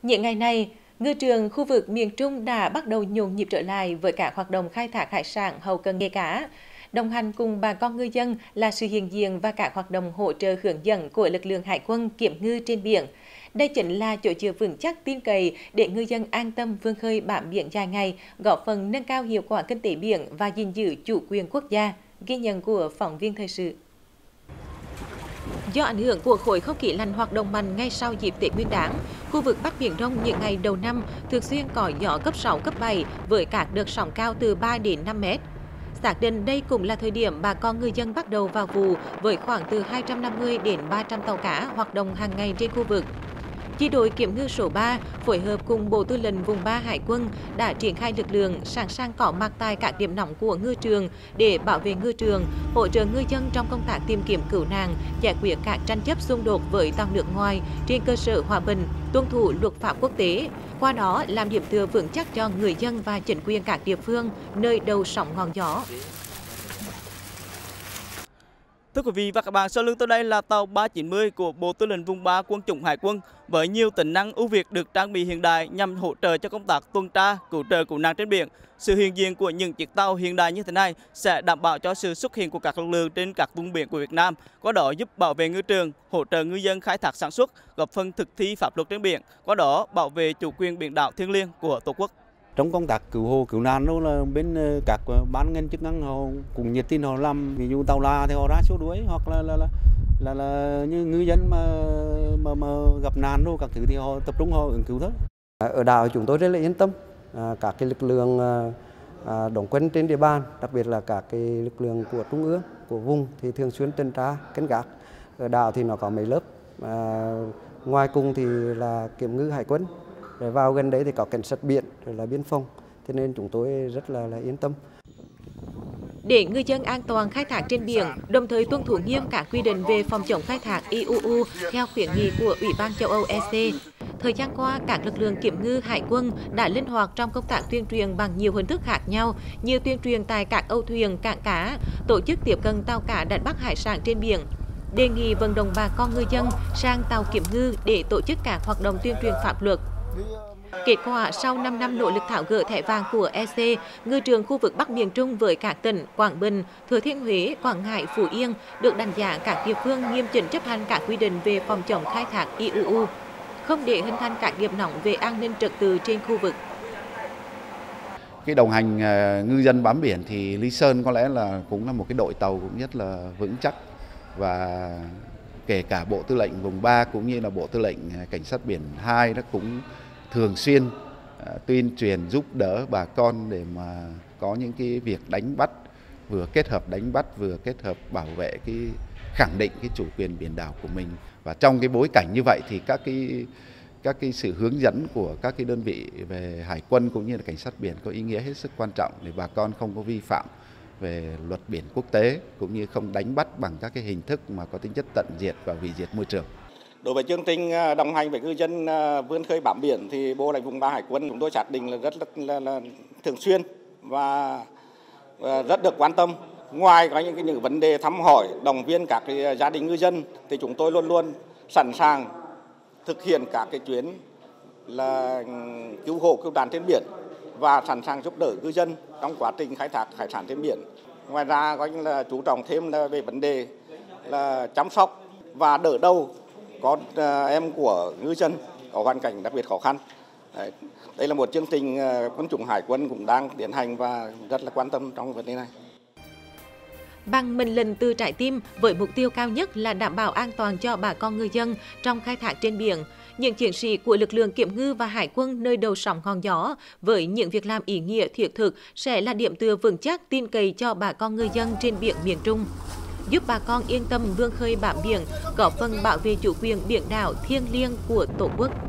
Những ngày này, ngư trường khu vực miền Trung đã bắt đầu nhộn nhịp trở lại với các hoạt động khai thác hải sản hậu cần nghề cá. Đồng hành cùng bà con ngư dân là sự hiện diện và các hoạt động hỗ trợ hướng dẫn của lực lượng hải quân kiểm ngư trên biển. Đây chính là chỗ dựa vững chắc tin cậy để ngư dân an tâm vươn khơi bám biển dài ngày, góp phần nâng cao hiệu quả kinh tế biển và gìn giữ chủ quyền quốc gia. Ghi nhận của phóng viên thời sự. Do ảnh hưởng của khối không khí lạnh hoạt động mạnh ngay sau dịp Tết Nguyên đán, khu vực Bắc Biển Đông những ngày đầu năm thường xuyên có gió cấp 6, cấp 7 với các đợt sóng cao từ 3 đến 5 mét. Xác định đây cũng là thời điểm bà con ngư dân bắt đầu vào vụ với khoảng từ 250 đến 300 tàu cá hoạt động hàng ngày trên khu vực. Chi đội kiểm ngư số 3 phối hợp cùng Bộ Tư lệnh Vùng 3 Hải quân đã triển khai lực lượng sẵn sàng có mặt tại các điểm nóng của ngư trường để bảo vệ ngư trường, hỗ trợ ngư dân trong công tác tìm kiếm cứu nạn, giải quyết các tranh chấp xung đột với tàu nước ngoài trên cơ sở hòa bình, tuân thủ luật pháp quốc tế. Qua đó làm điểm tựa vững chắc cho người dân và chính quyền các địa phương nơi đầu sóng ngọn gió. Thưa quý vị và các bạn, sau lưng tôi đây là tàu 390 của Bộ Tư lệnh Vùng 3 Quân chủng Hải quân với nhiều tính năng ưu việt được trang bị hiện đại nhằm hỗ trợ cho công tác tuần tra, cứu trợ cứu nạn trên biển. Sự hiện diện của những chiếc tàu hiện đại như thế này sẽ đảm bảo cho sự xuất hiện của các lực lượng trên các vùng biển của Việt Nam, qua đó giúp bảo vệ ngư trường, hỗ trợ ngư dân khai thác sản xuất, góp phần thực thi pháp luật trên biển, qua đó bảo vệ chủ quyền biển đảo thiêng liêng của Tổ quốc. Trong công tác cứu hộ cứu nạn đó là bên các ban ngành chức năng họ cũng nhiệt tình họ làm, ví dụ tàu la thì họ ra số đuối, hoặc là như ngư dân mà gặp nạn đâu các thứ thì họ tập trung họ ứng cứu thôi. Ở đảo chúng tôi rất là yên tâm, các cái lực lượng đóng quân trên địa bàn, đặc biệt là các cái lực lượng của trung ương, của vùng thì thường xuyên tuần tra canh gác. Ở đảo thì nó có mấy lớp, ngoài cùng thì là kiểm ngư hải quân. Rồi vào gần đấy thì có cảnh sát biển, rồi là biên phòng, cho nên chúng tôi rất là yên tâm. Để ngư dân an toàn khai thác trên biển, đồng thời tuân thủ nghiêm các quy định về phòng chống khai thác IUU theo khuyến nghị của Ủy ban châu Âu EC. Thời gian qua, các lực lượng kiểm ngư hải quân đã linh hoạt trong công tác tuyên truyền bằng nhiều hình thức khác nhau, như tuyên truyền tại các âu thuyền, cảng cá, tổ chức tiếp cận tàu cá đánh bắt hải sản trên biển, đề nghị vận động bà con ngư dân sang tàu kiểm ngư để tổ chức các hoạt động tuyên truyền pháp luật. Kết quả, sau 5 năm nỗ lực tháo gỡ thẻ vàng của EC, ngư trường khu vực Bắc Miền Trung với các tỉnh Quảng Bình, Thừa Thiên Huế, Quảng Ngãi, Phú Yên được đánh giá các địa phương nghiêm chỉnh chấp hành các quy định về phòng chống khai thác IUU, không để hình thành các điểm nóng về an ninh trật tự trên khu vực. Cái đồng hành ngư dân bám biển thì Lý Sơn có lẽ là cũng là một cái đội tàu cũng rất là vững chắc, và kể cả Bộ Tư lệnh Vùng 3 cũng như là Bộ Tư lệnh Cảnh sát biển 2 nó cũng thường xuyên tuyên truyền giúp đỡ bà con để mà có những cái việc đánh bắt, vừa kết hợp đánh bắt vừa kết hợp bảo vệ cái khẳng định cái chủ quyền biển đảo của mình. Và trong cái bối cảnh như vậy thì các cái sự hướng dẫn của các cái đơn vị về hải quân cũng như là cảnh sát biển có ý nghĩa hết sức quan trọng để bà con không có vi phạm về luật biển quốc tế, cũng như không đánh bắt bằng các cái hình thức mà có tính chất tận diệt và hủy diệt môi trường. Đối với chương trình đồng hành với ngư dân vươn khơi bám biển thì Bộ Tư lệnh Vùng 3 Hải quân chúng tôi xác định là rất là thường xuyên và rất được quan tâm. Ngoài có những vấn đề thăm hỏi, động viên các cái gia đình ngư dân thì chúng tôi luôn luôn sẵn sàng thực hiện các cái chuyến là cứu hộ cứu nạn trên biển và sẵn sàng giúp đỡ ngư dân trong quá trình khai thác hải sản trên biển. Ngoài ra có là chú trọng thêm là về vấn đề là chăm sóc và đỡ đầu có em của ngư dân có hoàn cảnh đặc biệt khó khăn. Đây là một chương trình quân chủng hải quân cũng đang tiến hành và rất là quan tâm trong vấn đề này. Bằng mệnh lệnh từ trái tim với mục tiêu cao nhất là đảm bảo an toàn cho bà con ngư dân trong khai thác trên biển, những chiến sĩ của lực lượng kiểm ngư và hải quân nơi đầu sóng ngọn gió với những việc làm ý nghĩa thiết thực sẽ là điểm tựa vững chắc tin cậy cho bà con ngư dân trên biển miền Trung, giúp bà con yên tâm vươn khơi bám biển, góp phần bảo vệ chủ quyền biển đảo thiêng liêng của Tổ quốc.